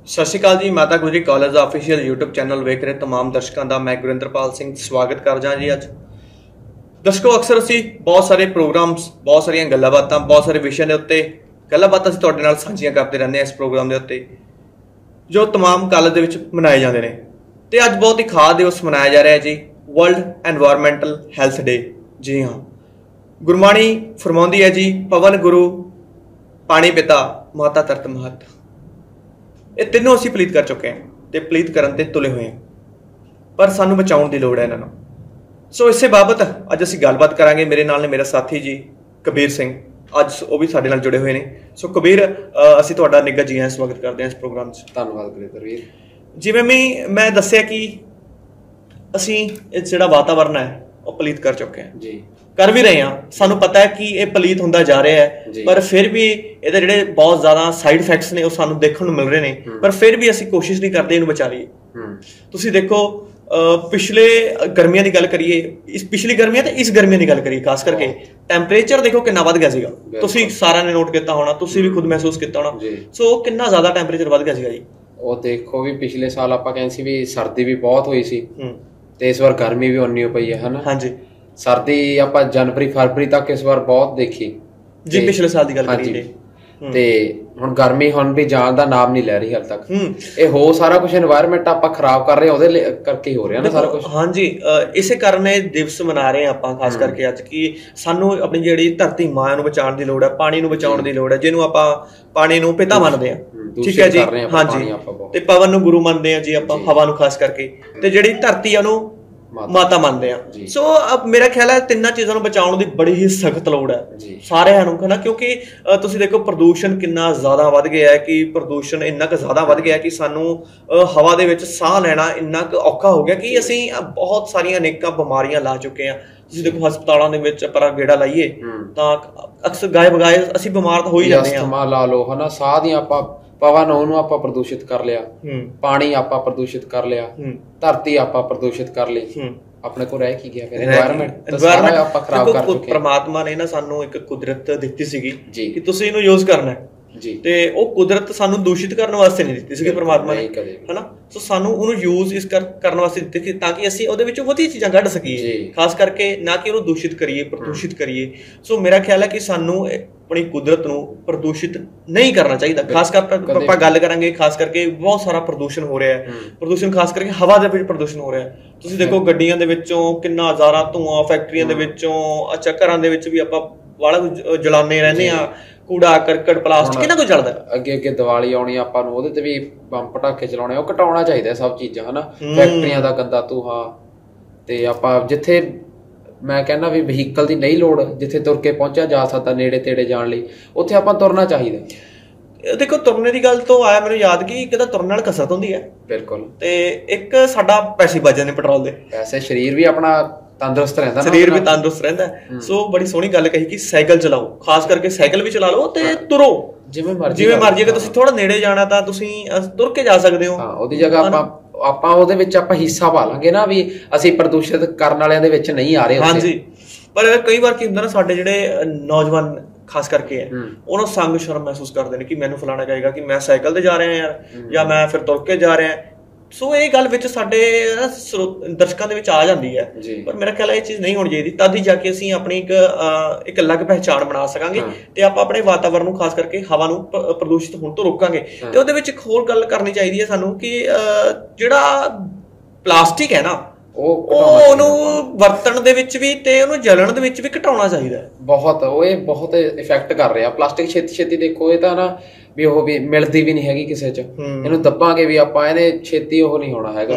ਸਤਿ ਸ਼੍ਰੀ ਅਕਾਲ ਜੀ। ਮਾਤਾ ਗੁਜਰੀ ਕਾਲਜ ਦਾ ਅਫੀਸ਼ੀਅਲ YouTube ਚੈਨਲ ਵੇਖ ਰਹੇ तमाम ਦਰਸ਼ਕਾਂ ਦਾ ਮੈਂ ਗੁਰਿੰਦਰਪਾਲ ਸਿੰਘ ਸਵਾਗਤ ਕਰਦਾ ਜੀ। ਅੱਜ ਦਰਸ਼ਕੋ, ਅਕਸਰ ਅਸੀਂ ਬਹੁਤ ਸਾਰੇ ਪ੍ਰੋਗਰਾਮਸ, ਬਹੁਤ ਸਾਰੀਆਂ ਗੱਲਾਂ ਬਾਤਾਂ, ਬਹੁਤ ਸਾਰੇ ਵਿਸ਼ਿਆਂ ਦੇ ਉੱਤੇ ਗੱਲਾਂ ਬਾਤਾਂ ਅਸੀਂ ਤੁਹਾਡੇ ਨਾਲ ਸਾਂਝੀਆਂ ਕਰਦੇ ਰਹਿੰਦੇ ਹਾਂ ਇਸ ਪ੍ਰੋਗਰਾਮ ਦੇ ਉੱਤੇ, ਜੋ तमाम ਕਾਲਜ ਦੇ ਵਿੱਚ ਮਨਾਏ ਜਾਂਦੇ ਨੇ। ਤੇ ਅੱਜ ਬਹੁਤ ਹੀ ਖਾਸ ਦਿਵਸ ਮਨਾਇਆ ਜਾ ਰਿਹਾ ਜੀ, ਵਰਲਡ ਐਨਵਾਇਰਨਮੈਂਟਲ ਹੈਲਥ ਡੇ। ਜੀ ਹਾਂ, ਗੁਰਬਾਣੀ ਫਰਮਾਉਂਦੀ ਹੈ ਜੀ, ਪਵਨ ਗੁਰੂ, ਪਾਣੀ ਪਿਤਾ, ਮਾਤਾ ਧਰਤ ਮਹਤ। ਇਹ ਤਿੰਨੋਂ ਅਸੀਂ ਪਲੀਤ ਕਰ ਚੁੱਕੇ ਹਾਂ ਤੇ ਪਲੀਤ ਕਰਨ ਤੇ ਤੁਲੇ ਹੋਏ ਹਾਂ, ਪਰ ਸਾਨੂੰ ਬਚਾਉਣ ਦੀ ਲੋੜ ਹੈ ਇਹਨਾਂ ਨੂੰ। ਸੋ ਇਸੇ ਬਾਬਤ ਅੱਜ ਅਸੀਂ ਗੱਲਬਾਤ ਕਰਾਂਗੇ। ਮੇਰੇ ਨਾਲ ਨੇ ਮੇਰਾ ਸਾਥੀ ਜੀ ਕਬੀਰ ਸਿੰਘ, ਅੱਜ ਉਹ ਵੀ ਸਾਡੇ ਨਾਲ ਜੁੜੇ ਹੋਏ ਨੇ। ਸੋ ਕਬੀਰ, ਅਸੀਂ ਤੁਹਾਡਾ ਨਿੱਘਾ ਜੀ ਸਵਾਗਤ ਕਰਦੇ ਹਾਂ ਇਸ ਪ੍ਰੋਗਰਾਮ 'ਚ। ਧੰਨਵਾਦ ਗੁਰਿੰਦਰ ਵੀਰ। ਜਿਵੇਂ ਮੈਂ ਦੱਸਿਆ ਕਿ ਅਸੀਂ ਇਹ ਜਿਹੜਾ ਵਾਤਾਵਰਨ ਹੈ ਉਹ ਪਲੀਤ ਕਰ ਚੁੱਕੇ ਹਾਂ ਜੀ, ਕਰ ਵੀ ਰਹੇ ਹਾਂ। ਸਾਨੂੰ ਪਤਾ ਹੈ ਕਿ ਇਹ ਪਲੀਤ ਹੁੰਦਾ ਜਾ ਰਿਹਾ ਹੈ, ਪਰ ਫਿਰ ਵੀ ਇਹਦੇ ਜਿਹੜੇ ਬਹੁਤ ਜ਼ਿਆਦਾ ਸਾਈਡ ਇਫੈਕਟਸ ਨੇ ਉਹ ਸਾਨੂੰ ਦੇਖਣ ਨੂੰ ਮਿਲ ਰਹੇ ਨੇ, ਪਰ ਫਿਰ ਵੀ ਅਸੀਂ ਕੋਸ਼ਿਸ਼ ਨਹੀਂ ਕਰਦੇ ਇਹਨੂੰ ਬਚਾ ਲਈਏ। ਤੁਸੀਂ ਦੇਖੋ, ਪਿਛਲੇ ਗਰਮੀਆਂ ਦੀ ਗੱਲ ਕਰੀਏ, ਇਸ ਪਿਛਲੀ ਗਰਮੀਆਂ ਤੇ ਇਸ ਗਰਮੀਆਂ ਦੀ ਗੱਲ ਕਰੀਏ, ਖਾਸ ਕਰਕੇ ਟੈਂਪਰੇਚਰ ਦੇਖੋ ਕਿੰਨਾ ਵੱਧ ਗਿਆ ਸੀਗਾ। ਤੁਸੀਂ ਸਾਰਿਆਂ ਨੇ ਨੋਟ ਕੀਤਾ ਹੋਣਾ, ਤੁਸੀਂ ਵੀ ਖੁਦ ਮਹਿਸੂਸ ਕੀਤਾ ਹੋਣਾ। ਸੋ ਕਿੰਨਾ ਜ਼ਿਆਦਾ ਟੈਂਪਰੇਚਰ ਵੱਧ ਗਿਆ ਸੀਗਾ ਜੀ। ਉਹ ਦੇਖੋ ਵੀ ਪਿਛਲੇ ਸਾਲ ਆਪਾਂ ਕਹਿੰਦੇ ਸੀ ਵੀ ਸਰਦੀ ਵੀ ਬਹੁਤ ਹੋਈ ਸੀ, ਤੇ ਇਸ ਵਾਰ ਗਰਮੀ ਵੀ ਉਨੀ ਪਈ ਹੈ ਹਨਾ। ਹਾਂਜੀ, ਸਰਦੀ ਆਪਾਂ ਜਨਵਰੀ ਫਰਵਰੀ ਤੱਕ ਇਸ ਵਾਰ ਬਹੁਤ ਦੇਖੀ ਜੀ, ਪਿਛਲੇ ਸਾਲ ਦੀ ਗੱਲ ਕਰੀਏ। ਤੇ ਹੁਣ ਗਰਮੀ ਹੁਣ ਵੀ ਜਾਣ ਦਾ ਨਾਮ ਨਹੀਂ ਲੈ ਰਹੀ ਹਾਲ ਤੱਕ। ਇਹ ਹੋ ਸਾਰਾ ਕੁਝ এনवायरमेंट ਆਪਾਂ ਖਰਾਬ ਕਰ ਰਹੇ ਹਾਂ, ਉਹਦੇ ਕਰਕੇ ਹੀ ਹੋ ਰਿਹਾ ਨਾ ਸਾਰਾ ਕੁਝ। ਹਾਂਜੀ, ਇਸੇ ਕਾਰਨ ਇਹ ਦਿਵਸ ਮਨਾ ਰਹੇ ਆਪਾਂ ਖਾਸ ਕਰਕੇ ਅੱਜ, ਕਿ ਸਾਨੂੰ ਆਪਣੀ ਜਿਹੜੀ ਧਰਤੀ ਮਾਂ ਨੂੰ ਬਚਾਉਣ ਦੀ ਲੋੜ ਹੈ, ਪਾਣੀ ਨੂੰ ਬਚਾਉਣ ਦੀ ਲੋੜ ਹੈ, ਜਿਹਨੂੰ ਆਪਾਂ ਪਾਣੀ ਨੂੰ ਪਿਤਾ ਮੰਨਦੇ ਹਾਂ। ਠੀਕ ਹੈ ਜੀ, ਹਾਂਜੀ। ਤੇ ਪਵਨ ਨੂੰ ਗੁਰੂ ਮੰਨਦੇ ਹਾਂ ਜੀ ਆਪਾਂ, ਹਵਾ ਨੂੰ ਖਾਸ ਕਰਕੇ, ਤੇ ਜਿਹੜੀ ਧਰਤੀ ਆ ਉਹਨੂੰ ਮਾਤਾ ਮੰਨਦੇ ਆ। ਸੋ ਮੇਰਾ ਖਿਆਲ ਹੈ ਤਿੰਨਾਂ ਚੀਜ਼ਾਂ ਨੂੰ ਬਚਾਉਣ ਦੀ ਬੜੀ ਹੀ ਸਖਤ ਲੋੜ ਹੈ ਸਾਰਿਆਂ ਨੂੰ, ਹਨਾ। ਕਿਉਂਕਿ ਤੁਸੀਂ ਦੇਖੋ ਪ੍ਰਦੂਸ਼ਣ ਕਿੰਨਾ ਜ਼ਿਆਦਾ ਵੱਧ ਗਿਆ ਹੈ, ਕਿ ਪ੍ਰਦੂਸ਼ਣ ਇੰਨਾ ਕੁ ਜ਼ਿਆਦਾ ਵੱਧ ਗਿਆ ਕਿ ਸਾਨੂੰ ਹਵਾ ਦੇ ਵਿੱਚ ਸਾਹ ਲੈਣਾ ਇੰਨਾ ਕੁ ਔਖਾ ਹੋ ਗਿਆ ਕਿ ਅਸੀਂ ਬਹੁਤ ਸਾਰੀਆਂ ਅਨੇਕਾਂ ਬਿਮਾਰੀਆਂ ਲਾ ਚੁੱਕੇ ਹਾਂ। ਤੁਸੀਂ ਦੇਖੋ ਹਸਪਤਾਲਾਂ ਦੇ ਵਿੱਚ ਆਪਾਂ ਗੇੜਾ ਲਾਈਏ ਤਾਂ ਅਕਸਰ ਗਾਏ ਬਗਾਏ ਅਸੀਂ ਬਿਮਾਰ ਤਾਂ ਹੋ ਹੀ ਜਾਂਦੇ ਹਾਂ। ਅਸਥਮਾ ਲਾ ਲਓ ਹਨਾ, ਸਾਹ ਦੀਆਂ ਆਪਾਂ ਪਵਨ ਉਹਨੂੰ ਆਪਾਂ ਪ੍ਰਦੂਸ਼ਿਤ ਕਰ ਲਿਆ, ਪਾਣੀ ਆਪਾਂ ਪ੍ਰਦੂਸ਼ਿਤ ਕਰ ਲਿਆ, ਧਰਤੀ ਆਪਾਂ ਪ੍ਰਦੂਸ਼ਿਤ ਕਰ ਲਈ, ਆਪਣੇ ਕੋਲ ਰਹਿ ਕੀ ਗਿਆ ਫਿਰ? এনवायरमेंट ਆਪਾਂ ਖਰਾਬ ਕਰ ਚੁੱਕੇ। ਪ੍ਰਮਾਤਮਾ ਨੇ ਨਾ ਸਾਨੂੰ ਇੱਕ ਕੁਦਰਤ ਦਿੱਤੀ ਸੀਗੀ ਕਿ ਤੁਸੀਂ ਇਹਨੂੰ ਯੂਜ਼ ਕਰਨਾ ਹੈ ਜੀ, ਤੇ ਉਹ ਕੁਦਰਤ ਸਾਨੂੰ ਦੂਸ਼ਿਤ ਕਰਨ ਵਾਸਤੇ ਨਹੀਂ ਦਿੱਤੀ ਸੀਗੀ ਪ੍ਰਮਾਤਮਾ ਨੇ, ਹਨਾ। ਸੋ ਸਾਨੂੰ ਉਹਨੂੰ ਯੂਜ਼ ਇਸ ਕਰਨ ਵਾਸਤੇ ਦਿੱਤੀ ਤਾਂ ਕਿ ਅਸੀਂ ਉਹਦੇ ਵਿੱਚੋਂ ਵਧੀਆ ਚੀਜ਼ਾਂ ਕੱਢ ਸਕੀਏ, ਖਾਸ ਕਰਕੇ ਨਾ ਕਿ ਉਹਨੂੰ ਦੂਸ਼ਿਤ ਕਰੀਏ, ਪ੍ਰਦੂਸ਼ਿਤ ਕਰੀਏ। ਸੋ ਮੇਰਾ ਖਿਆਲ ਹੈ ਕਿ ਸਾਨੂੰ ਆਪਣੀ ਕੁਦਰਤ ਨੂੰ ਪ੍ਰਦੂਸ਼ਿਤ ਨਹੀਂ ਕਰਨਾ ਚਾਹੀਦਾ। ਖਾਸ ਕਰਕੇ ਆਪਾਂ ਗੱਲ ਕਰਾਂਗੇ, ਖਾਸ ਕਰਕੇ ਬਹੁਤ ਸਾਰਾ ਪ੍ਰਦੂਸ਼ਣ ਹੋ ਰਿਹਾ ਹੈ। ਪ੍ਰਦੂਸ਼ਣ ਖਾਸ ਕਰਕੇ ਹਵਾ ਦੇ ਵਿੱਚ ਪ੍ਰਦੂਸ਼ਣ ਹੋ ਰਿਹਾ। ਤੁਸੀਂ ਦੇਖੋ ਗੱਡੀਆਂ ਦੇ ਵਿੱਚੋਂ ਕਿੰਨਾ ਜ਼ਿਆਦਾ ਧੂੰਆਂ, ਫੈਕਟਰੀਆਂ ਦੇ ਵਿੱਚੋਂ, ਅੱਛਾ ਘਰਾਂ ਦੇ ਵਿੱਚ ਵੀ ਆਪਾਂ ਵਾਲਾ ਕੁਝ ਜਲਾਉਂਦੇ ਰਹਿੰਦੇ ਆ, ਕੂੜਾ ਕਰਕਟ ਪਲਾਸਟਿਕ ਕਿੰਨਾ ਕੁਝ ਜਲਦਾ। ਅੱਗੇ ਦੀਵਾਲੀ ਆਉਣੀ, ਆਪਾਂ ਨੂੰ ਉਹਦੇ ਤੇ ਵੀ ਬੰਬ ਪਟਾਕੇ ਚਲਾਉਣੇ, ਉਹ ਘਟਾਉਣਾ ਚਾਹੀਦਾ ਸਭ ਚੀਜ਼ਾਂ ਹਨਾ। ਫੈਕਟਰੀਆਂ ਦਾ ਗੰਦਾ ਧੂੰਆਂ, ਤੇ ਆਪਾਂ ਜਿੱਥੇ ਮੈਂ ਕਹਿੰਦਾ ਵੀ ਵਹੀਕਲ ਦੀ ਨਹੀਂ ਲੋੜ, ਜਿੱਥੇ ਤੁਰ ਕੇ ਪਹੁੰਚਿਆ ਜਾ ਸਕਦਾ ਨੇੜੇ ਤੇੜੇ ਜਾਣ ਲਈ, ਉੱਥੇ ਆਪਾਂ ਤੁਰਨਾ ਚਾਹੀਦਾ। ਦੇਖੋ, ਤੁਰਨੇ ਦੀ ਗੱਲ ਤੋਂ ਆਇਆ ਮੈਨੂੰ ਯਾਦ ਕਿ ਇੱਕ ਤਾਂ ਤੁਰਨ ਨਾਲ ਕਸਰਤ ਹੁੰਦੀ ਹੈ, ਬਿਲਕੁਲ, ਤੇ ਇੱਕ ਸਾਡਾ ਪੈਸੇ ਬਚ ਜਾਂਦੇ ਪੈਟਰੋਲ ਦੇ, ਪੈਸੇ, ਸਰੀਰ ਵੀ ਆਪਣਾ ਤੰਦਰੁਸਤ ਰਹਿੰਦਾ, ਸਰੀਰ ਵੀ ਤੰਦਰੁਸਤ ਰਹਿੰਦਾ। ਸੋ ਬੜੀ ਸੋਹਣੀ ਗੱਲ ਕਹੀ ਕਿ ਸਾਈਕਲ ਚਲਾਓ, ਖਾਸ ਕਰਕੇ ਸਾਈਕਲ ਵੀ ਚਲਾ ਲਓ ਤੇ ਤੁਰੋ ਜਿਵੇਂ ਮਰਜ਼ੀ। ਅਗਰ ਤੁਸੀਂ ਥੋੜਾ ਨੇੜੇ ਜਾਣਾ ਤਾਂ ਤੁਸੀਂ ਤੁਰ ਕੇ ਜਾ ਸਕਦੇ ਹੋ। ਉਹਦੀ ਜਗ੍ਹਾ ਆਪਾਂ ਉਹਦੇ ਵਿੱਚ ਆਪਾਂ ਹਿੱਸਾ ਪਾ ਲਾਂਗੇ ਨਾ, ਵੀ ਅਸੀਂ ਪ੍ਰਦੂਸ਼ਿਤ ਕਰਨ ਵਾਲਿਆਂ ਦੇ ਵਿੱਚ ਨਹੀਂ ਆ ਰਹੇ। ਹਾਂਜੀ, ਪਰ ਕਈ ਵਾਰ ਕੀ ਹੁੰਦਾ ਨਾ, ਸਾਡੇ ਜਿਹੜੇ ਨੌਜਵਾਨ ਖਾਸ ਕਰਕੇ ਹੈ, ਉਹਨਾਂ ਸੰਗ ਸ਼ਰਮ ਮਹਿਸੂਸ ਕਰਦੇ ਨੇ ਕਿ ਮੈਨੂੰ ਫਲਾਣਾ ਕਹੇਗਾ ਕਿ ਮੈਂ ਸਾਈਕਲ ਤੇ ਜਾ ਰਿਹਾ ਯਾਰ, ਜਾਂ ਮੈਂ ਫਿਰ ਤੁਰ ਕੇ ਜਾ ਰਿਹਾ। ਸੋ ਇਹ ਗੱਲ ਵਿੱਚ ਸਾਡੇ ਦਰਸ਼ਕਾਂ ਦੇ ਵਿੱਚ ਆ ਜਾਂਦੀ ਹੈ, ਪਰ ਮੇਰਾ ਖਿਆਲ ਇਹ ਚੀਜ਼ ਨਹੀਂ ਹੋਣੀ ਚਾਹੀਦੀ। ਤਦ ਹੀ ਜਾ ਕੇ ਅਸੀਂ ਆਪਣੀ ਇੱਕ ਅਲੱਗ ਪਹਿਚਾਣ ਬਣਾ ਸਕਾਂਗੇ, ਤੇ ਆਪਾਂ ਆਪਣੇ ਵਾਤਾਵਰਨ ਨੂੰ, ਖਾਸ ਕਰਕੇ ਹਵਾ ਨੂੰ ਪ੍ਰਦੂਸ਼ਿਤ ਹੋਣ ਤੋਂ ਰੋਕਾਂਗੇ। ਤੇ ਉਹਦੇ ਵਿੱਚ ਇੱਕ ਹੋਰ ਗੱਲ ਕਰਨੀ ਚਾਹੀਦੀ ਹੈ ਸਾਨੂੰ ਕਿ ਜਿਹੜਾ ਪਲਾਸਟਿਕ ਹੈ ਨਾ, ਉਹਨੂੰ ਵਰਤਣ ਦੇ ਵਿੱਚ ਵੀ ਤੇ ਉਹਨੂੰ ਜਲਣ ਦੇ ਵਿੱਚ ਵੀ ਘਟਾਉਣਾ ਚਾਹੀਦਾ ਹੈ। ਇਹ ਬਹੁਤ ਇਫੈਕਟ ਕਰ ਰਿਹਾ ਪਲਾਸਟਿਕ। ਛੇਤੀ ਦੇਖੋ, ਇਹ ਤਾਂ ਨਾ ਵੀ ਉਹ ਵੀ ਮਿਲਦੀ ਵੀ ਨਹੀਂ ਹੈਗੀ ਕਿਸੇ ਚ। ਇਹਨੂੰ ਦੱਬਾਂਗੇ ਵੀ ਆਪਾਂ, ਇਹਨੇ ਛੇਤੀ ਉਹ ਨਹੀਂ ਹੋਣਾ ਹੈਗਾ।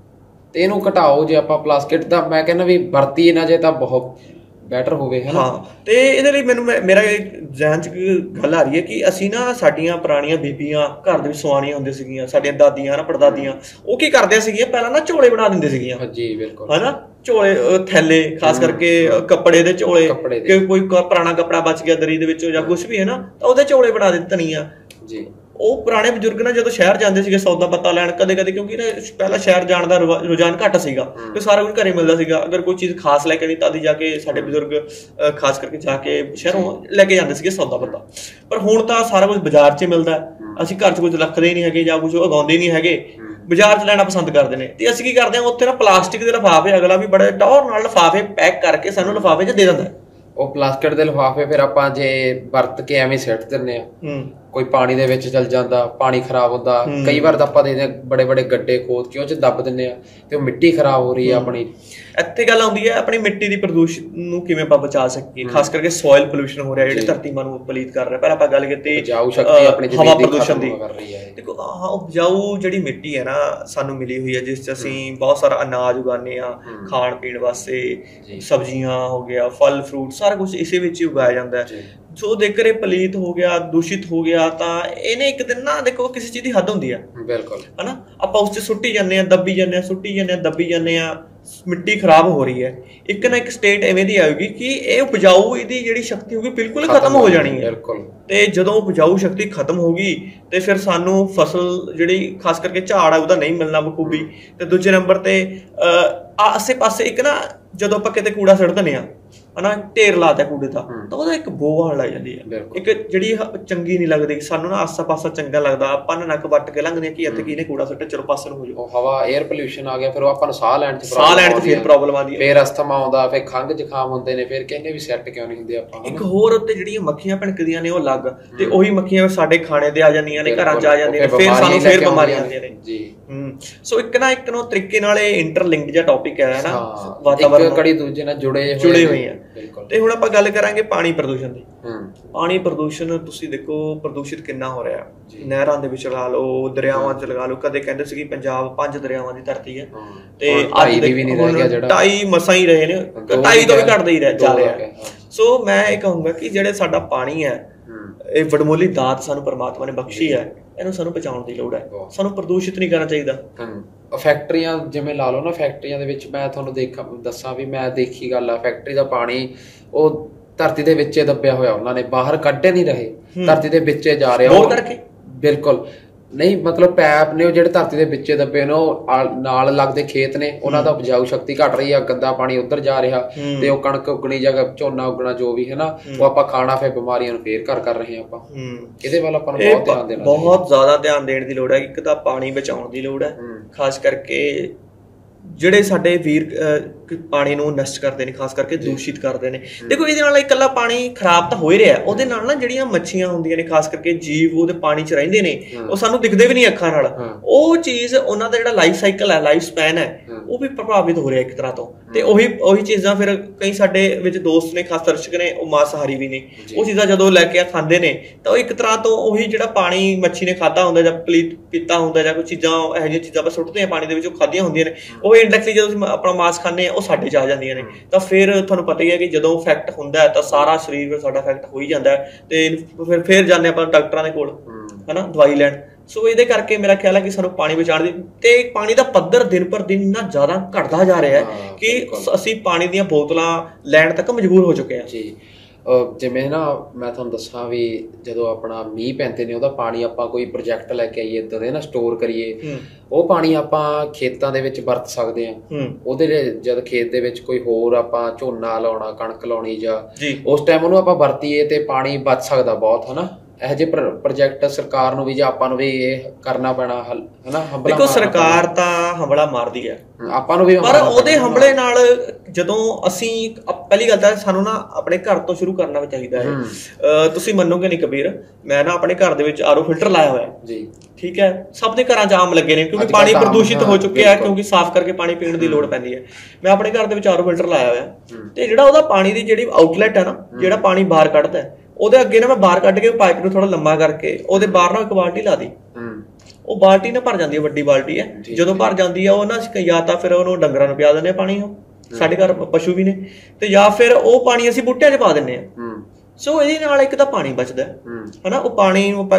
ਤੇ ਇਹਨੂੰ ਘਟਾਓ, ਜੇ ਆਪਾਂ ਪਲਾਸਟਿਕ ਦਾ ਮੈਂ ਕਹਿੰਦਾ ਵੀ ਵਰਤੀ ਨਾ ਜੇ ਤਾਂ ਬਹੁਤ ਬੈਟਰ ਹੋਵੇ, ਹਨਾ। ਤੇ ਇਹਦੇ ਲਈ ਮੇਰਾ ਜ਼ਿਹਨ ਚ ਗੱਲ ਆ ਰਹੀ ਹੈ ਕਿ ਅਸੀਂ ਨਾ, ਸਾਡੀਆਂ ਪੁਰਾਣੀਆਂ ਬੀਬੀਆਂ ਘਰ ਦੇ ਵਿੱਚ ਸਵਾਣੀਆਂ ਹੁੰਦੀਆਂ ਸੀਗੀਆਂ, ਸਾਡੀਆਂ ਦਾਦੀਆਂ ਨਾ, ਪੜਦਾਦੀਆਂ, ਉਹ ਕੀ ਕਰਦੀਆਂ ਸੀਗੀਆਂ, ਪਹਿਲਾਂ ਨਾ ਝੋਲੇ ਬਣਾ ਦਿੰਦੇ ਸੀਗੀਆਂ ਜੀ, ਬਿਲਕੁਲ, ਹਨਾ। ਝੋਲੇ, ਥੈਲੇ, ਖਾਸ ਕਰਕੇ ਕੱਪੜੇ ਦੇ ਝੋਲੇ, ਕੋਈ ਪੁਰਾਣਾ ਕੱਪੜਾ ਬਚ ਗਿਆ ਦਰੀ ਦੇ ਵਿੱਚੋਂ ਜਾਂ ਕੁਛ ਵੀ ਹੈ ਨਾ, ਤਾਂ ਉਹਦੇ ਝੋਲੇ ਬਣਾ ਦਿੱਤੇ ਧਨੀਆ ਜੀ। ਉਹ ਪੁਰਾਣੇ ਬਜ਼ੁਰਗ ਨਾ ਜਦੋਂ ਸ਼ਹਿਰ ਜਾਂਦੇ ਸੀਗੇ ਸੌਦਾ ਪੱਤਾ ਲੈਣ ਕਦੇ ਕਦੇ, ਕਿਉਂਕਿ ਨਾ ਪਹਿਲਾਂ ਸ਼ਹਿਰ ਜਾਣ ਦਾ ਰੁਝਾਨ ਘੱਟ ਸੀਗਾ ਤੇ ਸਾਰਾ ਕੁਝ ਘਰੇ ਮਿਲਦਾ ਸੀਗਾ। ਅਗਰ ਕੋਈ ਚੀਜ਼ ਖਾਸ ਲੈ ਕੇ ਆਉਣੀ ਤਾਂ ਜਾ ਕੇ ਸਾਡੇ ਬਜ਼ੁਰਗ ਖਾਸ ਕਰਕੇ ਜਾ ਕੇ ਸ਼ਹਿਰੋਂ ਲੈ ਕੇ ਜਾਂਦੇ ਸੀਗੇ ਸੌਦਾ ਪੱਤਾ। ਪਰ ਹੁਣ ਤਾਂ ਸਾਰਾ ਕੁਝ ਬਾਜ਼ਾਰ 'ਚ ਮਿਲਦਾ। ਅਸੀਂ ਘਰ 'ਚ ਕੁਝ ਰੱਖਦੇ ਹੀ ਨਹੀਂ ਹੈਗੇ ਜਾਂ ਕੁਝ ਉਗਾਉਂਦੇ ਨਹੀਂ ਹੈਗੇ, ਬਾਜ਼ਾਰ 'ਚ ਲੈਣਾ ਪਸੰਦ ਕਰਦੇ ਨੇ। ਤੇ ਅਸੀਂ ਕੀ ਕਰਦੇ ਹਾਂ, ਉੱਥੇ ਨਾ ਪਲਾਸਟਿਕ ਦੇ ਲਿਫਾਫੇ, ਅਗਲਾ ਵੀ ਬੜੇ ਟੌਰ ਨਾਲ ਲਿਫਾਫੇ ਪੈਕ ਕਰਕੇ ਸਾਨੂੰ ਲਿਫਾਫੇ 'ਚ ਦੇ ਦਿੰਦਾ। ਉਹ ਪਲਾਸਟਿਕ ਦੇ ਲਿਫਾਫੇ ਫਿਰ ਆਪਾਂ ਜੇ ਵਰਤ ਕੇ ਐਵੇਂ ਸਿੱਟ ਦਿੰਦੇ ਆ, ਕੋਈ ਪਾਣੀ ਦੇ ਵਿੱਚ ਚਲ ਜਾਂਦਾ, ਪਾਣੀ ਖਰਾਬ ਹੁੰਦਾ। ਕਈ ਵਾਰ ਤਾਂ ਆਪਾਂ ਦੇਖਦੇ ਬੜੇ ਬੜੇ ਗੱਡੇ ਖੋਦ ਕੇ ਉਹ 'ਚ ਦੱਬ ਦਿੰਦੇ ਆ ਤੇ ਉਹ ਮਿੱਟੀ ਖਰਾਬ ਹੋ ਰਹੀ ਆ ਆਪਣੀ। ਇੱਥੇ ਗੱਲ ਆਉਂਦੀ ਹੈ ਆਪਣੀ ਮਿੱਟੀ ਦੀ ਪ੍ਰਦੂਸ਼ਣ ਨੂੰ ਕਿਵੇਂ ਆਪਾਂ ਬਚਾ ਸਕੀਏ, ਖਾਸ ਕਰਕੇ ਸੋਇਲ ਪੋਲਿਊਸ਼ਨ ਹੋ ਰਿਹਾ, ਜਿਹੜੀ ਧਰਤੀ ਨੂੰ ਪਲੀਤ ਕਰ ਰਿਹਾ। ਪਹਿਲਾਂ ਆਪਾਂ ਗੱਲ ਕੀਤੀ ਹਵਾ ਪ੍ਰਦੂਸ਼ਣ ਦੀ। ਦੇਖੋ ਉਪਜਾਊ ਜਿਹੜੀ ਮਿੱਟੀ ਹੈ ਨਾ ਸਾਨੂੰ ਮਿਲੀ ਹੋਈ ਹੈ, ਜਿਸ 'ਚ ਅਸੀਂ ਬਹੁਤ ਸਾਰਾ ਅਨਾਜ ਉਗਾਉਂਦੇ ਹਾਂ ਖਾਣ ਪੀਣ ਵਾਸਤੇ, ਸਬਜ਼ੀਆਂ ਹੋ ਗਿਆ, ਫਲ ਫਰੂਟ, ਸਾਰਾ ਕੁਛ ਇਸੇ ਵਿੱਚ ਹੀ ਉਗਾਇਆ ਜਾਂਦਾ ਹੈ। ਸੋ ਜੇਕਰ ਇਹ ਪਲੀਤ ਹੋ ਗਿਆ, ਦੂਸ਼ਿਤ ਹੋ ਗਿਆ ਤਾਂ ਇਹਨੇ ਇੱਕ ਦਿਨ ਨਾ ਦੇਖੋ ਕਿਸੇ ਚੀਜ਼ ਦੀ ਹੱਦ ਹੁੰਦੀ ਆ, ਬਿਲਕੁਲ ਹਨਾ। ਆਪਾਂ ਉਸ 'ਚ ਸੁੱਟੀ ਜਾਂਦੇ ਹਾਂ, ਦੱਬੀ ਜਾਂਦੇ ਹਾਂ, ਸੁੱਟੀ ਜਾਂਦੇ ਹਾਂ, ਦੱਬੀ ਜਾਂਦੇ ਹਾਂ, ਮਿੱਟੀ ਖਰਾਬ ਹੋ ਰਹੀ ਹੈ। ਇੱਕ ਨਾ ਇੱਕ ਸਟੇਟ ਐਵੇਂ ਦੀ ਆਏਗੀ ਕਿ ਇਹ ਉਪਜਾਊ ਇਹਦੀ ਜਿਹੜੀ ਸ਼ਕਤੀ ਹੋਊਗੀ ਬਿਲਕੁਲ ਖਤਮ ਹੋ ਜਾਣੀ ਹੈ। ਤੇ ਜਦੋਂ ਉਪਜਾਊ ਸ਼ਕਤੀ ਖਤਮ ਹੋ ਗਈ ਤੇ ਫਿਰ ਸਾਨੂੰ ਫਸਲ ਜਿਹੜੀ ਖਾਸ ਕਰਕੇ ਝਾੜ ਆ ਉਹਦਾ ਨਹੀਂ ਮਿਲਣਾ ਬਖੂਬੀ। ਤੇ ਦੂਜੇ ਨੰਬਰ ਤੇ ਆਸੇ ਪਾਸੇ ਇੱਕ ਨਾ ਜਦੋਂ ਆਪਾਂ ਕਿਤੇ ਕੂੜਾ ਸੁੱਟ ਦਿੰਦੇ ਹਾਂ ਹਨਾ, ਢੇਰ ਲਾਤਾ ਕੂੜੇ ਦਾ, ਤਾਂ ਉਹਦਾ ਇੱਕ ਬੋ ਆਉਣ ਲੱਗ ਜਾਂਦੀ ਹੈ, ਇੱਕ ਜਿਹੜੀ ਚੰਗੀ ਨਹੀਂ ਲੱਗਦੀ ਸਾਨੂੰ ਨਾ। ਆਸਾ ਪਾਸਾ ਚੰਗਾ ਲੱਗਦਾ, ਆਪਾਂ ਨੱਕ ਵੱਟ ਕੇ ਲੰਘਦੇ ਕਿ ਇੱਥੇ ਕਿਹਨੇ ਕੂੜਾ ਸੁੱਟਿਆ, ਚਲੋ ਪਾਸੇ ਨੂੰ ਹੋ ਜਾਓ। ਹਵਾ ਏਅਰ ਪੋਲਿਊਸ਼ਨ ਆ ਗਿਆ, ਫਿਰ ਆਪਾਂ ਨੂੰ ਸਾਹ ਲੈਣ 'ਚ ਫਿਰ ਪ੍ਰੋਬਲਮ ਆਉਂਦੀ ਹੈ, ਫਿਰ ਅਸਥਮਾ ਆਉਂਦਾ, ਫਿਰ ਖੰਘ ਜ਼ੁਕਾਮ ਹੁੰਦੇ ਨੇ, ਫਿਰ ਕਹਿੰਦੇ ਵੀ ਸੈੱਟ ਕਿਉਂ ਨਹੀਂ ਹੁੰਦੇ ਆਪਾਂ। ਇੱਕ ਹੋਰ ਉੱਤੇ ਜਿਹੜੀਆਂ ਮੱਖੀਆਂ ਭਿਣਕਦੀਆਂ ਨੇ ਉਹ ਅਲੱਗ, ਤੇ ਉਹੀ ਮੱਖੀਆਂ ਸਾਡੇ ਖਾਣੇ ਤੇ ਆ ਜਾਂਦੀਆਂ ਨੇ, ਘਰਾਂ 'ਚ ਆ ਜਾਂਦੀਆਂ ਨੇ, ਫਿਰ ਸਾਨੂੰ ਫਿਰ ਬਿਮਾਰੀਆਂ ਆਉਂਦੀਆਂ ਨੇ ਜੀ। ਸੋ ਇੱਕ ਨਾ ਇੱਕ ਨੂੰ ਤਰੀਕੇ ਨਾਲ ਇਹ ਇੰਟਰਲਿੰਕਡ ਜਿਹਾ ਟੌਪਿਕ ਹੈ ਨਾ, ਵਾਤਾਵਰਨ ਕੜੀ ਦੂਜੇ ਨਾਲ ਜੁੜੇ ਹੋਏ ਆ। ਤੇ ਹੁਣ ਆਪਾਂ ਗੱਲ ਕਰਾਂਗੇ ਪਾਣੀ ਪ੍ਰਦੂਸ਼ਣ ਦੀ। ਪਾਣੀ ਪ੍ਰਦੂਸ਼ਣ ਤੁਸੀਂ ਦੇਖੋ ਪ੍ਰਦੂਸ਼ਿਤ ਕਿੰਨਾ ਹੋ ਰਿਹਾ, ਨਹਿਰਾਂ ਦੇ ਵਿੱਚ ਲਗਾ ਲਓ, ਦਰਿਆਵਾਂ 'ਚ ਲਗਾ ਲਓ। ਕਦੇ ਕਹਿੰਦੇ ਸੀ ਕਿ ਪੰਜਾਬ 5 ਦਰਿਆਵਾਂ ਦੀ ਧਰਤੀ ਹੈ ਤੇ ਅੱਜ 2.5 ਮਸਾਂ ਹੀ ਰਹੇ ਨੇ, 2.5 ਤੋਂ ਵੀ ਘੱਟਦਾ ਹੀ ਜਾ ਰਿਹਾ। ਸੋ ਮੈਂ ਇਹ ਕਹੂੰਗਾ ਕਿ ਜਿਹੜੇ ਸਾਡਾ ਪਾਣੀ ਹੈ ਇਹ ਵਡਮੁੱਲੀ ਦਾਤ ਸਾਨੂੰ ਪਰਮਾਤਮਾ ਨੇ ਬਖਸ਼ੀ ਹੈ, ਇਹਨੂੰ ਸਾਨੂੰ ਬਚਾਉਣ ਦੀ ਲੋੜ ਹੈ, ਸਾਨੂੰ ਪ੍ਰਦੂਸ਼ਿਤ ਨਹੀਂ ਕਰਨਾ ਚਾਹੀਦਾ। ਫੈਕਟਰੀਆਂ ਜਿਵੇਂ ਲਾ ਲਓ ਨਾ, ਫੈਕਟਰੀਆਂ ਦੇ ਵਿੱਚ ਮੈਂ ਤੁਹਾਨੂੰ ਦੱਸਾਂ ਵੀ ਮੈਂ ਦੇਖੀ ਗੱਲ ਆ, ਫੈਕਟਰੀ ਦਾ ਪਾਣੀ ਉਹ ਧਰਤੀ ਦੇ ਵਿੱਚੇ ਦੱਬਿਆ ਹੋਇਆ, ਉਹਨਾਂ ਨੇ ਬਾਹਰ ਕੱਢੇ ਨਹੀਂ ਰਹੇ, ਧਰਤੀ ਦੇ ਵਿੱਚੇ ਜਾ ਰਿਹਾ ਉਹ ਕਰਕੇ। ਬਿਲਕੁਲ ਨਹੀਂ, ਮਤਲਬ ਪੈਪ ਨੇ ਉਹ ਜਿਹੜੇ ਧਰਤੀ ਦੇ ਵਿੱਚੇ ਦੱਬੇ ਨੇ, ਉਹ ਨਾਲ ਲੱਗਦੇ ਖੇਤ ਨੇ, ਉਹਨਾਂ ਦਾ ਉਪਜਾਊ ਸ਼ਕਤੀ ਘਟ ਰਹੀ ਆ, ਗੰਦਾ ਪਾਣੀ ਉੱਧਰ ਜਾ ਰਿਹਾ ਤੇ ਉਹ ਕਣਕ ਉਗਣੀ ਜਾਂ ਝੋਨਾ ਉਗਣਾ ਜੋ ਵੀ ਹੈ ਨਾ, ਉਹ ਆਪਾਂ ਖਾਣਾ ਫਿਰ ਬਿਮਾਰੀਆਂ ਨੂੰ ਫੇਰ ਕਰ ਰਹੇ ਹਾਂ ਆਪਾਂ। ਇਹਦੇ ਵੱਲ ਆਪਾਂ ਨੂੰ ਬਹੁਤ ਧਿਆਨ ਦੇਣਾ, ਬਹੁਤ ਜ਼ਿਆਦਾ ਧਿਆਨ ਦੇਣ ਦੀ ਲੋੜ ਹੈ। ਇੱਕ ਤਾਂ ਪਾਣੀ ਬਚਾਉਣ ਦੀ ਲੋੜ ਹੈ, ਖਾਸ ਕਰਕੇ ਜਿਹੜੇ ਸਾਡੇ ਵੀਰ ਪਾਣੀ ਨੂੰ ਨਸ਼ਟ ਕਰਦੇ ਨੇ, ਖਾਸ ਕਰਕੇ ਦੂਸ਼ਿਤ ਕਰਦੇ ਨੇ। ਦੇਖੋ ਇਹਦੇ ਨਾਲ ਇਕੱਲਾ ਪਾਣੀ ਖਰਾਬ ਤਾਂ ਹੋ ਹੀ ਰਿਹਾ, ਉਹਦੇ ਨਾਲ ਨਾ ਜਿਹੜੀਆਂ ਮੱਛੀਆਂ ਹੁੰਦੀਆਂ ਨੇ, ਖਾਸ ਕਰਕੇ ਜੀਵ ਉਹਦੇ ਪਾਣੀ 'ਚ ਰਹਿੰਦੇ ਨੇ, ਉਹ ਸਾਨੂੰ ਦਿਖਦੇ ਵੀ ਨਹੀਂ ਅੱਖਾਂ ਨਾਲ। ਉਹ ਚੀਜ਼ ਉਹਨਾਂ ਦਾ ਜਿਹੜਾ ਲਾਈਫ ਸਾਈਕਲ ਹੈ, ਲਾਈਫ ਸਪੈਨ ਹੈ, ਉਹ ਵੀ ਪ੍ਰਭਾਵਿਤ ਹੋ ਰਿਹਾ ਇੱਕ ਤਰ੍ਹਾਂ ਤੋਂ। ਤੇ ਉਹੀ ਚੀਜ਼ਾਂ ਫਿਰ ਕਈ ਸਾਡੇ ਵਿੱਚ ਦੋਸਤ ਨੇ, ਖਾਸ ਦਰਸ਼ਕ ਨੇ, ਉਹ ਮਾਸਾਹਾਰੀ ਵੀ ਨੇ, ਉਹ ਚੀਜ਼ਾਂ ਜਦੋਂ ਲੈ ਕੇ ਖਾਂਦੇ ਨੇ ਤਾਂ ਉਹ ਇੱਕ ਤਰ੍ਹਾਂ ਤੋਂ ਉਹੀ ਜਿਹੜਾ ਪਾਣੀ ਮੱਛੀ ਨੇ ਖਾਧਾ ਹੁੰਦਾ ਜਾਂ ਪਲੀਤ ਪੀਤਾ ਹੁੰਦਾ ਜਾਂ ਕੋਈ ਚੀਜ਼ਾਂ ਇਹੋ ਜਿਹੀਆਂ ਚੀਜ਼ਾਂ ਆਪਾਂ ਸੁੱਟਦੇ ਹਾਂ ਪਾਣੀ ਦੇ ਵਿੱਚ, ਉਹ ਖਾਧੀਆਂ ਹੁੰਦੀਆਂ ਨੇ, ਉਹ ਇੰਡਾਇਰੈਕਟਲੀ ਜਦੋਂ ਆਪਣਾ ਮਾਸ ਖਾਂਦੇ ਹਾਂ ਉਹ ਸਾਡੇ 'ਚ ਆ ਜਾਂਦੀਆਂ ਨੇ। ਤਾਂ ਫਿਰ ਤੁਹਾਨੂੰ ਪਤਾ ਹੀ ਹੈ ਕਿ ਜਦੋਂ ਇਫੈਕਟ ਹੁੰਦਾ ਹੈ ਤਾਂ ਸਾਰਾ ਸਰੀਰ ਵਿੱਚ ਸਾਡਾ ਇਫੈਕਟ ਹੋ ਹੀ ਜਾਂਦਾ ਹੈ, ਤੇ ਫਿਰ ਜਾਂਦੇ ਆਪਾਂ ਡਾਕਟਰਾਂ ਦੇ ਕੋਲ ਹਨਾ ਦਵਾਈ ਲੈਣ। ਸੋ ਇਹਦੇ ਕਰਕੇ ਮੇਰਾ ਖਿਆਲ ਹੈ ਕਿ ਸਾਨੂੰ ਪਾਣੀ ਬਚਾਉਣ ਦੀ, ਤੇ ਪਾਣੀ ਦਾ ਪੱਧਰ ਦਿਨ ਪਰ ਦਿਨ ਇੰਨਾ ਜ਼ਿਆਦਾ ਘਟਦਾ ਜਾ ਰਿਹਾ ਹੈ ਕਿ ਅਸੀਂ ਪਾਣੀ ਦੀਆਂ ਬੋਤਲਾਂ ਲੈਣ ਤੱਕ ਮਜਬੂਰ ਹੋ ਚੁੱਕੇ ਹਾਂ ਜੀ। ਜਿਵੇਂ ਨਾ ਮੈਂ ਤੁਹਾਨੂੰ ਦੱਸਾਂ ਵੀ ਜਦੋਂ ਆਪਣਾ ਮੀਂਹ ਪੈਂਦੇ ਨੇ, ਉਹਦਾ ਪਾਣੀ ਆਪਾਂ ਕੋਈ ਪ੍ਰੋਜੈਕਟ ਲੈ ਕੇ ਆਈਏ ਇੱਦਾਂ ਦੇ ਨਾ, ਸਟੋਰ ਕਰੀਏ, ਉਹ ਪਾਣੀ ਆਪਾਂ ਖੇਤਾਂ ਦੇ ਵਿੱਚ ਵਰਤ ਸਕਦੇ ਹਾਂ। ਉਹਦੇ ਜਦ ਖੇਤ ਦੇ ਵਿੱਚ ਕੋਈ ਹੋਰ ਆਪਾਂ ਝੋਨਾ ਲਾਉਣਾ, ਕਣਕ ਲਾਉਣੀ, ਜਾਂ ਉਸ ਟਾਈਮ ਉਹਨੂੰ ਆਪਾਂ ਵਰਤੀਏ ਤੇ ਪਾਣੀ ਬਚ ਸਕਦਾ ਬਹੁਤ, ਹਨਾ। ਇਹੋ ਜਿਹੇ ਪ੍ਰੋਜੈਕਟ ਸਰਕਾਰ ਨੂੰ ਵੀ ਜਾਂ ਆਪਾਂ ਨੂੰ ਵੀ ਇਹ ਕਰਨਾ ਪੈਣਾ ਹਨਾ। ਦੇਖੋ ਸਰਕਾਰ ਤਾਂ ਹੰਬਲਾ ਮਾਰਦੀ ਹੈ ਆਪਾਂ ਨੂੰ ਵੀ, ਪਰ ਉਹਦੇ ਹੰਬਲੇ ਨਾਲ ਜਦੋਂ ਅਸੀਂ ਪਹਿਲੀ ਗੱਲ ਤਾਂ ਸਾਨੂੰ ਨਾ ਆਪਣੇ ਘਰ ਤੋਂ ਸ਼ੁਰੂ ਕਰਨਾ ਚਾਹੀਦਾ ਹੈ। ਤੁਸੀਂ ਮੰਨੋਗੇ ਨਹੀਂ ਕਬੀਰ, ਮੈਂ ਨਾ ਆਪਣੇ ਘਰ ਦੇ ਵਿੱਚ ਆਰਓ ਫਿਲਟਰ ਲਾਇਆ ਹੋਇਆ ਜੀ, ਠੀਕ ਹੈ। ਸਭ ਦੇ ਘਰਾਂ 'ਚ ਆਮ ਲੱਗੇ ਨੇ ਕਿਉਂਕਿ ਪਾਣੀ ਪ੍ਰਦੂਸ਼ਿਤ ਹੋ ਚੁੱਕਿਆ, ਕਿਉਂਕਿ ਸਾਫ਼ ਕਰਕੇ ਪਾਣੀ ਪੀਣ ਦੀ ਲੋੜ ਪੈਂਦੀ ਹੈ। ਮੈਂ ਆਪਣੇ ਘਰ ਦੇ ਵਿੱਚ ਆਰਓ ਫਿਲਟਰ ਲਾਇਆ ਹੋਇਆ, ਤੇ ਜਿਹੜਾ ਉਹਦਾ ਪਾਣੀ ਦੀ ਜਿਹੜੀ ਆਊਟਲੈਟ ਹੈ ਨਾ, ਜਿਹੜਾ ਪਾਣੀ ਬਾਹਰ ਕੱਢਦਾ, ਉਹਦੇ ਅੱਗੇ ਨਾ ਮੈਂ ਬਾਹਰ ਕੱਢ ਕੇ ਪਾਈਪ ਨੂੰ ਥੋੜਾ ਲੰਮਾ ਕਰਕੇ ਉਹਦੇ ਬਾਹਰ ਨਾ ਇੱਕ ਬਾਲਟੀ ਲਾ ਦੀ, ਉਹ ਬਾਲਟੀ ਨਾ ਭਰ ਜਾਂਦੀ ਹੈ, ਵੱਡੀ ਬਾਲਟੀ ਹੈ। ਜਦੋਂ ਭਰ ਜਾਂਦੀ ਹੈ ਉਹ ਨਾ ਜਾਂ ਤਾਂ ਫਿਰ ਉਹਨੂੰ ਡੰਗਰਾਂ ਨੂੰ ਪਿਆ ਦਿੰਦੇ ਆ ਪਾਣੀ, ਉਹ ਸਾਡੇ ਘਰ ਪਸ਼ੂ ਵੀ ਨੇ, ਤੇ ਜਾਂ ਫਿਰ ਉਹ ਪਾਣੀ ਅਸੀਂ ਬੂਟਿਆਂ 'ਚ ਪਾ ਦਿੰਦੇ ਹਾਂ। ਸੋ ਇਹਦੇ ਨਾਲ ਇੱਕ ਤਾਂ ਪਾਣੀ ਬਚਦਾ ਹਨਾ, ਉਹ ਪਾਣੀ ਨੂੰ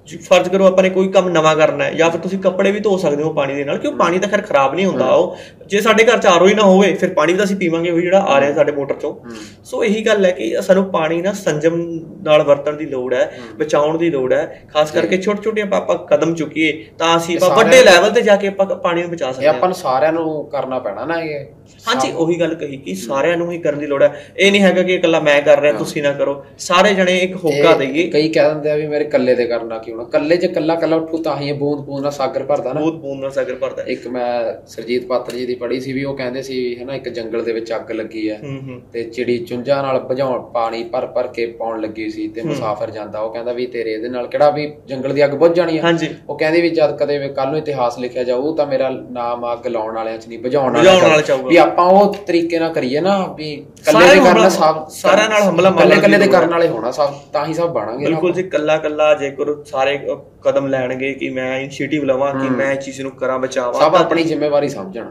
ਫਰਜ਼ ਕਰੋ ਆਪਾਂ ਨੇ ਕੋਈ ਕੰਮ ਨਵਾਂ ਕਰਨਾ ਹੈ ਜਾਂ ਫਿਰ ਤੁਸੀਂ ਕੱਪੜੇ ਵੀ ਧੋ ਸਕਦੇ ਹੋ ਪਾਣੀ ਦੇ ਨਾਲ, ਕਿਉਂ ਪਾਣੀ ਤਾਂ ਖੈਰ ਖਰਾਬ ਨਹੀਂ ਹੁੰਦਾ। ਉਹ ਜੇ ਸਾਡੇ ਘਰ 'ਚ ਆਰਓ ਹੀ ਨਾ ਹੋਵੇ ਫਿਰ ਪਾਣੀ ਵੀ ਤਾਂ ਅਸੀਂ ਪੀਵਾਂਗੇ ਉਹ ਜਿਹੜਾ ਆ ਰਿਹਾ ਸਾਡੇ ਮੋਟਰ 'ਚੋਂ। ਸੋ ਇਹੀ ਗੱਲ ਹੈ ਕਿ ਸਾਨੂੰ ਪਾਣੀ ਨਾ ਸੰਜਮ ਨਾਲ ਵਰਤਣ ਦੀ ਲੋੜ ਹੈ, ਬਚਾਉਣ ਦੀ ਲੋੜ ਹੈ। ਖਾਸ ਕਰਕੇ ਛੋਟੇ ਛੋਟੇ ਆਪਾਂ ਕਦਮ ਚੁੱਕੀਏ ਤਾਂ ਅਸੀਂ ਵੱਡੇ ਲੈਵਲ ਤੇ ਜਾ ਕੇ ਆਪਾਂ ਪਾਣੀ ਨੂੰ ਬਚਾ ਸਕਦੇ ਹਾਂ। ਆਪਾਂ ਨੂੰ ਸਾਰਿਆਂ ਨੂੰ ਕਰਨਾ ਪੈਣਾ ਨਾ ਇਹ। ਹਾਂਜੀ, ਉਹੀ ਗੱਲ ਕਹੀ ਕਿ ਸਾਰਿਆਂ ਨੂੰ ਹੀ ਕਰਨ ਦੀ ਲੋੜ ਹੈ। ਇਹ ਨਹੀਂ ਹੈਗਾ ਕਿ ਇਕੱਲਾ ਮੈਂ ਕਰ ਰਿਹਾ ਤੁਸੀਂ ਨਾ ਕਰੋ, ਸਾਰੇ ਜਣੇ ਇੱਕ ਹੋਕਾ ਦੇਈਏ। ਕਈ ਕਹਿ ਦਿੰਦੇ ਆ ਵੀ ਮੇਰੇ ਇਕੱਲੇ ਤੇ ਕਰਨਾ ਕਿਉਂ ਨਾ, ਇਕੱਲੇ 'ਚ ਇਕੱਲਾ ਉੱਠੂ ਤਾਂ ਹੀ ਬੂੰਦ ਬੂੰਦ ਨਾਲ ਸਾਗਰ ਭਰਦਾ ਨਾ। ਬੂੰਦ ਨਾਲ ਸਾਗਰ ਭਰਦਾ। ਇੱਕ ਮੈਂ ਸਰਜੀਤ ਪਾਤਰ ਜੀ ਦੀ ਪੜ੍ਹੀ ਸੀ ਵੀ ਉਹ ਕਹਿੰਦੇ ਸੀ ਹਨਾ, ਇੱਕ ਜੰਗਲ ਦੇ ਵਿੱਚ ਅੱਗ ਲੱਗੀ ਹੈ ਤੇ ਚਿੜੀ ਚੁੰਝਾਂ ਨਾਲ ਬੁਝਾਉਣ ਪਾਣੀ ਭਰ ਭਰ ਕੇ ਪਾਉਣ ਲੱਗੀ ਸੀ ਤੇ ਮੁਸਾਫਰ ਜਾਂਦਾ, ਉਹ ਕਹਿੰਦਾ ਵੀ ਤੇਰੇ ਇਹਦੇ ਨਾਲ ਕਿਹੜਾ ਵੀ ਜੰਗਲ ਦੀ ਅੱਗ ਬੁਝ ਜਾਣੀ ਹੈ। ਉਹ ਕਹਿੰਦੀ ਵੀ ਜਦ ਕਦੇ ਕੱਲ ਨੂੰ ਇਤਿਹਾਸ ਲਿਖਿਆ ਜਾਊ ਤਾਂ ਮੇਰਾ ਨਾਮ ਅੱਗ ਲਾਉਣ ਵਾਲਿਆਂ 'ਚ ਨਹੀਂ ਬੁਝਾਉਣ ਵਾਲਿਆਂ 'ਚ ਵੀ ਆਪਾਂ ਉਹ ਤਰੀਕੇ ਨਾਲ ਕਰੀਏ ਨਾ ਵੀ ਇਕੱਲੇ ਦੇ ਕਰਨਾ ਸਭ ਸਾਰਿਆਂ ਨਾਲ ਹਮਲਾ ਇਕੱਲੇ ਦੇ ਕਰਨ ਵਾਲੇ ਹੋਣਾ ਸਭ ਤਾਂ ਹੀ ਸਭ ਬਣਾਂਗੇ। ਬਿਲਕੁਲ ਜੀ, ਇਕੱਲਾ ਜੇਕਰ ਸਾਰੇ ਕਦਮ ਲੈਣਗੇ ਕਿ ਮੈਂ ਇਨੀਸ਼ੀਏਟਿਵ ਲਵਾਂ ਕਿ ਮੈਂ ਇਸ ਚੀਜ਼ ਨੂੰ ਕਰਾਂ ਬਚਾਵਾਂ, ਸਭ ਆਪਣੀ ਜ਼ਿੰਮੇਵਾਰੀ ਸਮਝਣ।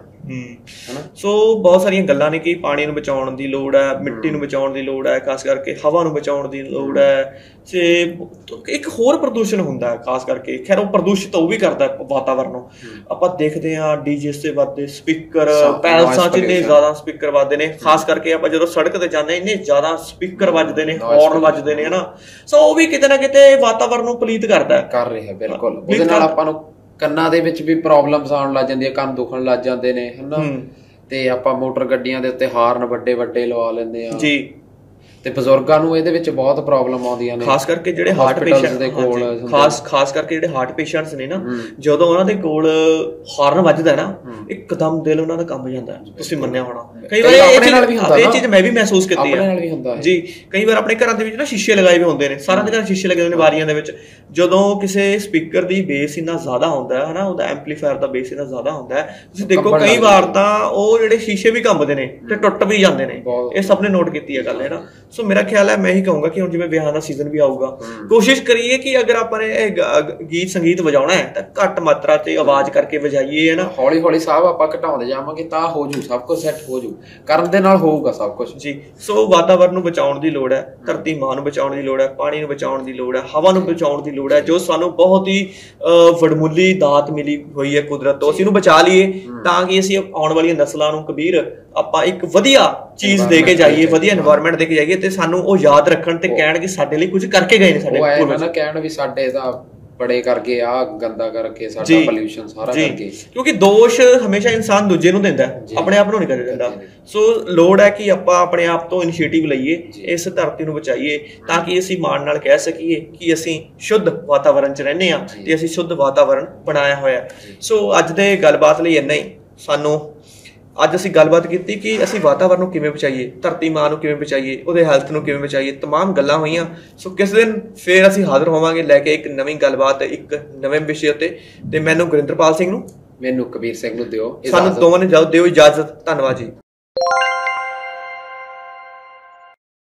ਸੋ ਬਹੁਤ ਸਾਰੀਆਂ ਗੱਲਾਂ ਨੇ ਕਿ ਪਾਣੀ ਨੂੰ ਬਚਾਉਣ ਦੀ ਲੋੜ ਹੈ, ਮਿੱਟੀ ਨੂੰ ਬਚਾਉਣ ਦੀ ਲੋੜ ਹੈ, ਖਾਸ ਕਰਕੇ ਹਵਾ ਨੂੰ ਬਚਾਉਣ ਦੀ ਲੋੜ ਹੈ। ਤੇ ਇੱਕ ਹੋਰ ਪ੍ਰਦੂਸ਼ਣ ਹੁੰਦਾ ਹੈ ਖਾਸ ਕਰਕੇ, ਖੈਰ ਉਹ ਪ੍ਰਦੂਸ਼ਿਤ ਉਹ ਵੀ ਕਰਦਾ ਵਾਤਾਵਰਨ ਨੂੰ। ਆਪਾਂ ਦੇਖਦੇ ਹਾਂ ਡੀਜੇ ਤੇ ਵੱਧਦੇ ਸਪੀਕਰ, ਪੈਲਸਾਂ 'ਚ ਇੰਨੇ ਜ਼ਿਆਦਾ ਸਪੀਕਰ ਵੱਜਦੇ ਨੇ। ਖਾਸ ਕਰਕੇ ਆਪਾਂ ਜਦੋਂ ਸੜਕ ਤੇ ਜਾਂਦੇ ਇੰਨੇ ਜ਼ਿਆਦਾ ਸਪੀਕਰ ਵੱਜਦੇ ਨੇ, ਹੌਰਨ ਵੱਜਦੇ ਨੇ ਹਨਾ। ਸੋ ਉਹ ਵੀ ਕਿਤੇ ਨਾ ਕਿਤੇ ਵਾਤਾਵਰਨ ਨੂੰ ਪਲੀਤ ਕਰਦਾ ਹੈ। ਬਿਲਕੁਲ, ਉਹਦੇ ਨਾਲ ਆਪਾਂ ਨੂੰ ਕੰਨਾਂ ਦੇ ਵਿੱਚ ਵੀ ਪ੍ਰੋਬਲਮਸ ਆਉਣ ਲੱਗ ਜਾਂਦੀਆਂ, ਕੰਨ ਦੁਖਣ ਲੱਗ ਜਾਂਦੇ ਨੇ ਹਨਾ। ਤੇ ਆਪਾਂ ਮੋਟਰ ਗੱਡੀਆਂ ਦੇ ਉੱਤੇ ਹਾਰਨ ਵੱਡੇ ਵੱਡੇ ਲਵਾ ਲੈਂਦੇ ਆ ਜੀ, ਤੇ ਬਜ਼ੁਰਗਾਂ ਨੂੰ ਇਹਦੇ ਵਿੱਚ ਬਹੁਤ ਪ੍ਰੋਬਲਮ ਆਉਂਦੀਆਂ ਨੇ। ਖਾਸ ਕਰਕੇ ਜਿਹੜੇ ਹਾਰਟ ਪੇਸ਼ੈਂਟ ਦੇ ਕੋਲ ਖਾਸ ਕਰਕੇ ਜਿਹੜੇ ਹਾਰਟ ਪੇਸ਼ੈਂਟਸ ਨੇ ਨਾ, ਜਦੋਂ ਉਹਨਾਂ ਦੇ ਕੋਲ ਹਾਰਨ ਵੱਜਦਾ ਨਾ ਇੱਕਦਮ ਦਿਲ ਉਹਨਾਂ ਦਾ ਕੰਬ ਜਾਂਦਾ। ਤੁਸੀਂ ਮੰਨਿਆ ਹੋਣਾ ਕਈ ਵਾਰ ਇਹ ਚੀਜ਼ ਮੈਂ ਵੀ ਮਹਿਸੂਸ ਕੀਤੀ ਹੈ ਜੀ। ਕਈ ਵਾਰ ਆਪਣੇ ਘਰਾਂ ਦੇ ਵਿੱਚ ਨਾ ਸ਼ੀਸ਼ੇ ਲਗਾਏ ਹੋਏ ਹੁੰਦੇ ਨੇ, ਸਾਰਿਆਂ ਦੇ ਘਰ ਸ਼ੀਸ਼ੇ ਲੱਗੇ ਹੁੰਦੇ ਨੇ ਵਾਰੀਆਂ ਦੇ ਵਿੱਚ। ਜਦੋਂ ਕਿਸੇ ਸਪੀਕਰ ਦੀ ਬੇਸ ਇੰਨਾ ਜ਼ਿਆਦਾ ਹੁੰਦਾ ਹੈ ਹਨਾ, ਉਹਦਾ ਐਂਪਲੀਫਾਇਰ ਦਾ ਬੇਸ ਇੰਨਾ ਜ਼ਿਆਦਾ ਹੁੰਦਾ ਹੈ, ਤੁਸੀਂ ਦੇਖੋ ਕਈ ਵਾਰ ਤਾਂ ਉਹ ਜਿਹੜੇ ਸ਼ੀਸ਼ੇ ਵੀ ਕੰਬਦੇ ਨੇ ਤੇ ਟੁੱਟ ਵੀ ਜਾਂਦੇ ਨੇ। ਇਹ ਸਭ ਨੇ ਨੋਟ ਕੀਤੀ ਹੈ ਗੱਲ ਹੈ ਨਾ। ਸੋ ਮੇਰਾ ਖਿਆਲ ਹੈ, ਮੈਂ ਇਹੀ ਕਹੂੰਗਾ ਕਿ ਹੁਣ ਜਿਵੇਂ ਵਿਆਹਾਂ ਦਾ ਸੀਜ਼ਨ ਵੀ ਆਊਗਾ, ਕੋਸ਼ਿਸ਼ ਕਰੀਏ ਕਿ ਅਗਰ ਆਪਾਂ ਨੇ ਇਹ ਗੀਤ ਸੰਗੀਤ ਵਜਾਉਣਾ ਹੈ ਤਾਂ ਘੱਟ ਮਾਤਰਾ ਤੇ ਆਵਾਜ਼ ਕਰਕੇ ਵਜਾਈਏ ਹੈ ਨਾ। ਹੌਲੀ ਹੌਲੀ ਸਾਹਿਬ ਆਪਾਂ ਘਟਾਉਂਦੇ ਜਾਵਾਂਗੇ ਤਾਂ ਹੋ ਜੂ ਸਭ ਕੁਝ ਸੈੱਟ ਹੋ ਜੂ, ਕਰਨ ਦੇ ਨਾਲ ਹੋਊਗਾ ਸਭ ਕੁਝ ਜੀ। ਸੋ ਵਾਤਾਵਰਨ ਨੂੰ ਬਚਾਉਣ ਦੀ ਲੋੜ ਹੈ, ਧਰਤੀ ਮਾਂ ਨੂੰ ਬਚਾਉਣ ਦੀ ਲੋੜ ਹੈ, ਪਾਣੀ ਨੂੰ ਬਚਾਉਣ ਦੀ ਲੋੜ ਹੈ, ਹਵਾ ਨੂੰ ਬਚਾਉਣ ਦੀ ਲੋੜ ਹੈ, ਜੋ ਸਾਨੂੰ ਬਹੁਤ ਹੀ ਵਡਮੁੱਲੀ ਦਾਤ ਮਿਲੀ ਹੋਈ ਹੈ ਕੁਦਰਤ ਤੋਂ। ਅਸੀਂ ਇਹਨੂੰ ਬਚਾ ਲਈਏ ਤਾਂ ਕਿ ਅਸੀਂ ਆਉਣ ਵਾਲੀਆਂ ਨਸਲਾਂ ਨੂੰ ਕਬੀਰ ਆਪਾਂ ਇੱਕ ਵਧੀਆ ਚੀਜ਼ ਦੇ ਕੇ ਜਾਈਏ, ਵਧੀਆ এনवायरमेंट ਦੇ ਕੇ ਜਾਈਏ ਤੇ ਸਾਨੂੰ ਉਹ ਯਾਦ ਰੱਖਣ ਤੇ ਕਹਿਣ ਕਿ ਸਾਡੇ ਲਈ ਕੁਝ ਕਰਕੇ ਗਏ ਨੇ ਸਾਡੇ ਪੂਰਵਜ। ਕਹਿਣ ਵੀ ਸਾਡੇ ਦਾ ਬੜੇ ਕਰਕੇ ਆ ਗੰਦਾ ਕਰਕੇ ਸਾਡਾ ਪੋਲਿਊਸ਼ਨ ਸਾਰਾ ਕਰਕੇ, ਕਿਉਂਕਿ ਦੋਸ਼ ਹਮੇਸ਼ਾ ਇਨਸਾਨ ਦੂਜੇ ਨੂੰ ਦਿੰਦਾ, ਆਪਣੇ ਆਪ ਨੂੰ ਨਹੀਂ ਕਰ ਦਿੰਦਾ। ਸੋ ਲੋੜ ਹੈ ਕਿ ਆਪਾਂ ਆਪਣੇ ਆਪ ਤੋਂ ਇਨੀਸ਼ੀਏਟਿਵ ਲਈਏ, ਇਸ ਧਰਤੀ ਨੂੰ ਬਚਾਈਏ ਤਾਂ ਕਿ ਅਸੀਂ ਮਾਣ ਨਾਲ ਕਹਿ ਸਕੀਏ ਕਿ ਅਸੀਂ ਸ਼ੁੱਧ ਵਾਤਾਵਰਨ 'ਚ ਰਹਿੰਦੇ ਹਾਂ ਤੇ ਅਸੀਂ ਸ਼ੁੱਧ ਵਾਤਾਵਰਨ ਬਣਾਇਆ ਹੋਇਆ। ਸੋ ਅੱਜ ਦੇ ਗੱਲਬਾਤ ਲਈ ਇੰਨਾ ਹੀ। ਅੱਜ ਅਸੀਂ ਗੱਲਬਾਤ ਕੀਤੀ ਕਿ ਅਸੀਂ ਵਾਤਾਵਰਨ ਨੂੰ ਕਿਵੇਂ ਬਚਾਈਏ, ਧਰਤੀ ਮਾਂ ਨੂੰ ਕਿਵੇਂ ਬਚਾਈਏ, ਉਹਦੇ ਹੈਲਥ ਨੂੰ ਕਿਵੇਂ ਬਚਾਈਏ, ਤਮਾਮ ਗੱਲਾਂ ਹੋਈਆਂ। ਸੋ ਕਿਸੇ ਦਿਨ ਫੇਰ ਅਸੀਂ ਹਾਜ਼ਰ ਹੋਵਾਂਗੇ ਲੈ ਕੇ ਇੱਕ ਨਵੀਂ ਗੱਲਬਾਤ, ਇੱਕ ਨਵੇਂ ਵਿਸ਼ੇ ਉੱਤੇ। ਤੇ ਮੈਨੂੰ ਗੁਰਿੰਦਰਪਾਲ ਸਿੰਘ ਨੂੰ, ਮੈਨੂੰ ਕਬੀਰ ਸਿੰਘ ਨੂੰ ਦਿਓ, ਸਾਨੂੰ ਦੋਵਾਂ ਨੂੰ ਦਿਓ ਇਜਾਜ਼ਤ। ਧੰਨਵਾਦ ਜੀ।